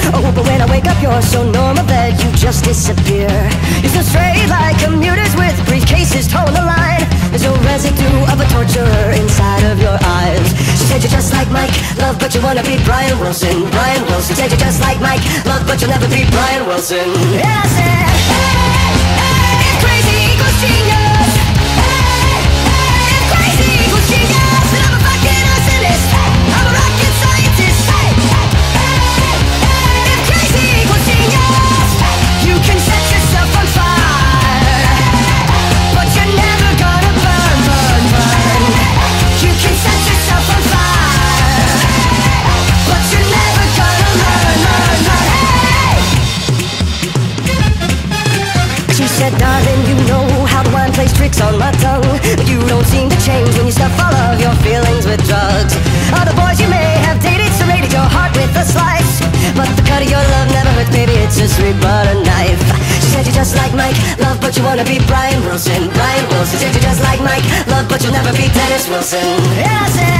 Oh, but when I wake up you're so normal that you just disappear. You're so straight like commuters with briefcases towing the line. There's no residue of a torturer inside of your eyes. She said you're just like Mike, love, but you wanna be Brian Wilson. Brian Wilson said you're just like Mike, love, but you'll never be Brian Wilson. And I said, hey, hey, if crazy equals genius, hey, hey, if crazy equals genius, then I'm a fucking arsonist. I'm a rocket scientist. Hey, hey, hey, if crazy equals genius, you can set yourself on fire, but you're never gonna burn, burn, burn. You can set yourself on fire, but you're never gonna learn, learn, learn. Hey! She said, darling, you know how the wine plays tricks on my tongue, but you don't seem to change when you stuff all of your feelings with drugs. Other boys you may have dated serrated your heart with a slice, but the cut of your love never hurts, baby, it's a sweet butter knife. She said you're just like Mike, love, but you wanna be Brian Wilson. Brian Wilson said you're just like Mike, love, but you'll never be Dennis Wilson. And I said,